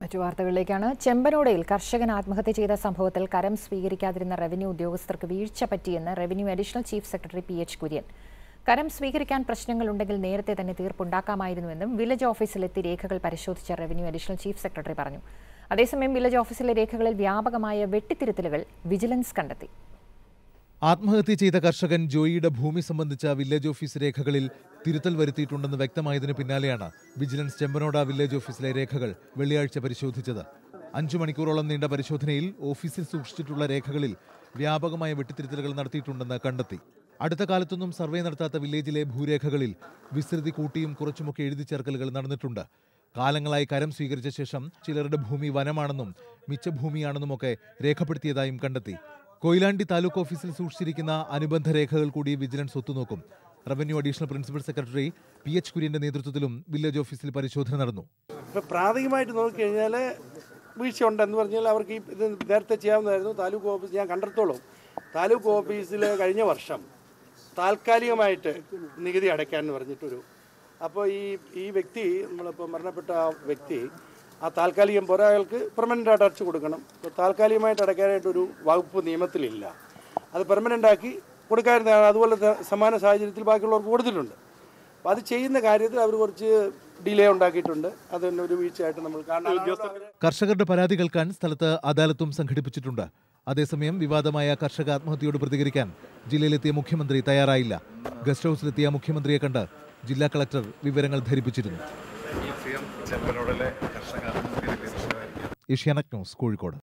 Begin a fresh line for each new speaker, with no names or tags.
മറ്റു വാർത്തകളിലേക്കാണ്. ചെമ്പനോടയിൽ കർഷകൻ ആത്മഹത്യ ചെയ്ത സംഭവത്തിൽ കരം സ്വീകരിക്കാതിരുന്ന റവന്യൂ ഉദ്യോഗസ്ഥർക്ക് വീഴ്ച പറ്റിയെന്ന് revenue additional chief secretary PH Kurian. കരം സ്വീകരിക്കാൻ പ്രശ്നങ്ങളുണ്ടെങ്കിൽ നേരത്തെ തന്നെ തീർപ്പുണ്ടാക്കാമായിരുന്നുവെന്നും വില്ലേജ് ഓഫീസിലെത്തി രേഖകൾ പരിശോധിച്ച റവന്യൂ അഡീഷണൽ ചീഫ് സെക്രട്ടറി പറഞ്ഞു. അതേസമയം വില്ലേജ് ഓഫീസിലെ രേഖകളിൽ വ്യാപകമായ വെട്ടിത്തിരുത്തലുകൾ വിജിലൻസ് കണ്ടെത്തി.
ആത്മഹത്യ ചെയ്ത കർഷകൻ ജോയിയുടെ ഭൂമി സംബന്ധിച്ച വില്ലേജ് ഓഫീസ് രേഖകളിൽ തിരുത്തൽ വരുത്തിയിട്ടുണ്ടെന്ന് വ്യക്തമായതിനു പിന്നാലെയാണ് വിജിലൻസ് ചെമ്പനോട വില്ലേജ് ഓഫീസിലെ രേഖകൾ വെള്ളിയാഴ്ച പരിശോധിച്ചത്. 5 മണിക്കൂറോളം നീണ്ട പരിശോധനയിൽ ഓഫീസിൽ സൂക്ഷിച്ചിട്ടുള്ള രേഖകളിൽ വ്യാപകമായ വെട്ടിത്തിരുത്തലുകൾ നടത്തിയിട്ടുണ്ടെന്ന് കണ്ടെത്തി. അടുത്ത കാലത്തൊന്നും സർവേ നടത്താത്ത വില്ലേജിലെ ഭൂരേഖകളിൽ വിസ്തൃതി കൂട്ടിയും കുറച്ചുമൊക്കെ എഴുതി ചേർക്കലുകൾ നടന്നിട്ടുണ്ട്. കാലങ്ങളായി കരം സ്വീകരിച്ച ശേഷം ചിലരുടെ ഭൂമി വനമാണെന്നും മിച്ച ഭൂമിയാണെന്നുമൊക്കെ രേഖപ്പെടുത്തിയതായും കണ്ടെത്തി. കൊയിലാണ്ടി താലൂക്ക് ഓഫീസിൽ സൂക്ഷിച്ചിരിക്കുന്ന അനുബന്ധ രേഖകൾ കൂടി വിജിലൻസ് ഒത്തുനോക്കും. Revenue additional principal secretary PH കുര്യന്റെ നേതൃത്വത്തിലും വില്ലേജ് ഓഫീസിൽ പരിശോധന നടന്നു.
പ്രാഥമികമായിട്ട് നോക്കിക്കഴിഞ്ഞാൽ വീഴ്ച ഉണ്ടെന്ന് പറഞ്ഞാൽ അവർക്ക് ഇത് നേരത്തെ ചെയ്യാവുന്നതായിരുന്നു. താലൂക്ക് ഓഫീസ് ഞാൻ കണ്ടെടുത്തോളും. താലൂക്ക് ഓഫീസിൽ കഴിഞ്ഞ വർഷം താൽക്കാലികമായിട്ട് നികുതി അടയ്ക്കാമെന്ന് പറഞ്ഞിട്ടൊരു അപ്പോൾ ഈ വ്യക്തി നമ്മളിപ്പോൾ മരണപ്പെട്ട ആ വ്യക്തി ആ താൽക്കാലികം പോരാ, അയാൾക്ക് പെർമനൻ്റായിട്ട് അടച്ചു കൊടുക്കണം. ഇപ്പോൾ താൽക്കാലികമായിട്ട് അടയ്ക്കാനായിട്ടൊരു വകുപ്പ് നിയമത്തിലില്ല. അത് പെർമനൻ്റ് ആക്കി കൊടുക്കാറുന്നതാണ്. അതുപോലെ സമാന സാഹചര്യത്തിൽ ബാക്കിയുള്ളവർക്ക് കൊടുത്തിട്ടുണ്ട്. അപ്പോൾ അത് ചെയ്യുന്ന കാര്യത്തിൽ അവർ കുറച്ച് ഡിലേ ഉണ്ടാക്കിയിട്ടുണ്ട്. അതിന് ഒരു വീഴ്ചയായിട്ട് നമ്മൾ കാണുന്നു.
കർഷകരുടെ പരാതി കേൾക്കാൻ സ്ഥലത്ത് അദാലത്തും സംഘടിപ്പിച്ചിട്ടുണ്ട്. അതേസമയം വിവാദമായ കർഷക ആത്മഹത്യയോട് പ്രതികരിക്കാൻ ജില്ലയിലെത്തിയ മുഖ്യമന്ത്രി തയ്യാറായില്ല. ഗസ്റ്റ് ഹൌസിലെത്തിയ മുഖ്യമന്ത്രിയെ കണ്ട് ജില്ലാ കളക്ടർ വിവരങ്ങൾ ധരിപ്പിച്ചിരുന്നു. ഏഷ്യാനെറ്റ് ന്യൂസ്, കോഴിക്കോട്.